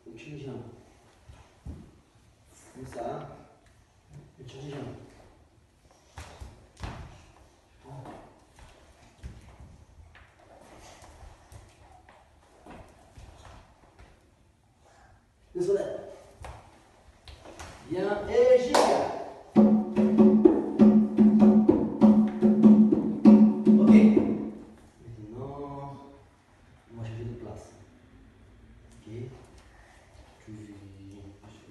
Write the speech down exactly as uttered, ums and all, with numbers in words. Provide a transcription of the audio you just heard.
Donc une jambe. Comme ça. Et tu reviens. Le soleil. Bien, et giga. Ok. Maintenant, moi je vais de place. Ok. Tu